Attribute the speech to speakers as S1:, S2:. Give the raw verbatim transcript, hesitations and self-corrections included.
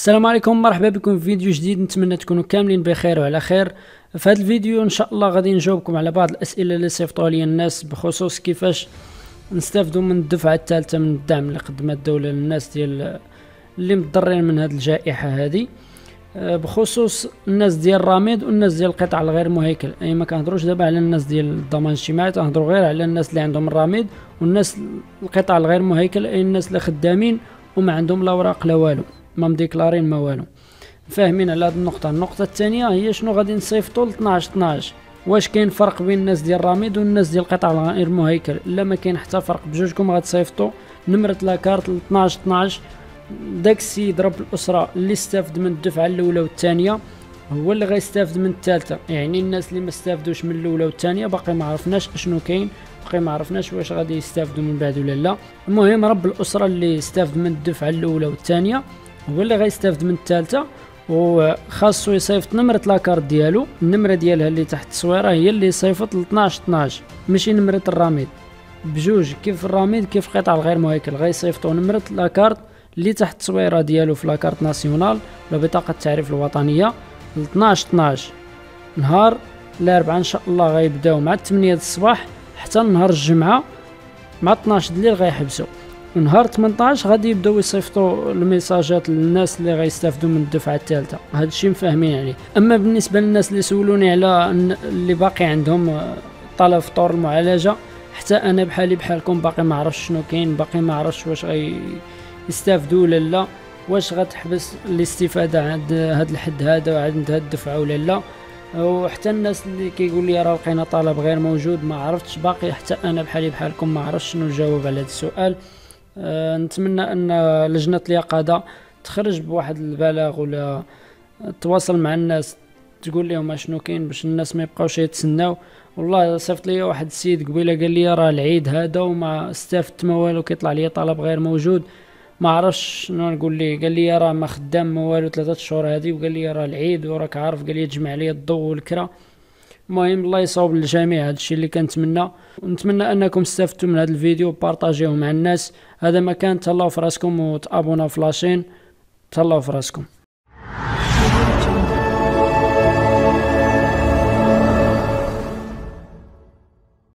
S1: السلام عليكم، مرحبا بكم في فيديو جديد. نتمنى تكونوا كاملين بخير وعلى خير. في هذا الفيديو ان شاء الله غادي نجاوبكم على بعض الاسئله اللي صيفطوها لي الناس بخصوص كيفاش نستافدوا من الدفعه الثالثه من الدعم اللي قدمها الدوله للناس ديال اللي متضررين من هذه الجائحه هذه، بخصوص الناس ديال الرامد والناس ديال القطاع الغير مهيكل. اي ما كنهضروش دابا على الناس ديال الضمان الاجتماعي، تنهضروا غير على الناس اللي عندهم الرامد والناس القطاع الغير مهيكل، اي الناس اللي خدامين وما عندهم لا اوراق لا والو، ما مديكلارين ما والو. فاهمين على هذه النقطه. النقطه الثانيه هي شنو غادي نصيفطوا ل اثناش اثناش. واش كاين فرق بين الناس ديال الرامد والناس ديال القطاع الغير مهيكل؟ لا، ما كاين حتى فرق، بجوجكم غتصيفطوا نمره لاكارت ل اثناش اثناش. داك السيد رب الاسره اللي استافد من الدفعه الاولى والثانيه هو اللي غيستافد من الثالثه. يعني الناس اللي ما استافدوش من الاولى والثانيه باقي ما عرفناش اشنو كاين، باقي ما عرفناش واش غادي يستافدوا من بعد ولا لا. المهم رب الاسره اللي استافد من الدفعه الاولى والثانيه هو اللي غيستافد من الثالثه، وخاصو يصيفط نمره لاكارت ديالو. النمره ديالها اللي تحت التصويره هي اللي يصيفط ل اثناش اثناش، ماشي نمره الرامد. بجوج كيف الرامد كيف القطاع الغير مهيكل غيصيفطوا نمره لاكارت اللي تحت التصويره ديالو في لاكارت ناسيونال ولا بطاقه التعريف الوطنيه ل اثناش اثناش. نهار الاربعاء ان شاء الله غيبداو مع ثمانية الصباح حتى نهار الجمعه مع اثناش الليل غيحبسوا. ونهار ثمنطاش غادي يبداو يصيفطوا الميساجات للناس اللي غيستافدوا من الدفعه الثالثه. هذا الشيء مفاهمين عليه. اما بالنسبه للناس اللي سولوني على اللي باقي عندهم طلب فطور المعالجه، حتى انا بحالي بحالكم باقي ما عرفتش شنو كاين، باقي ما عرفتش واش غي يستافدوا ولا لا، واش غتحبس الاستفاده عند هذا الحد هذا وعند هذه الدفعه ولا لا. وحتى الناس اللي كيقول لي راه لقينا طلب غير موجود، ما عرفتش باقي، حتى انا بحالي بحالكم ما عرفتش شنو الجواب على هذا السؤال. أه نتمنى ان لجنه اليقظه تخرج بواحد البلاغ ولا تواصل مع الناس تقول لهم شنو كاين باش الناس ما يبقاوش يتسناو. والله صيفط لي واحد السيد قبيله قال لي راه العيد هذا وما استفدت ما والو، كيطلع لي طلب غير موجود. ما عرفش شنو نقول ليه. قال لي راه ما خدام ما والو ثلاثه شهور هذه، وقال لي راه العيد وراك عارف، قال لي تجمع لي الضو والكرا. المهم الله يصاوب للجميع، هذا الشيء اللي كنتمنى. ونتمنى انكم استفدتوا من هذا الفيديو وبارطاجيوه مع الناس. هذا ما كان. تهلاو في راسكم وتابونا في لاشين. تهلاو في راسكم.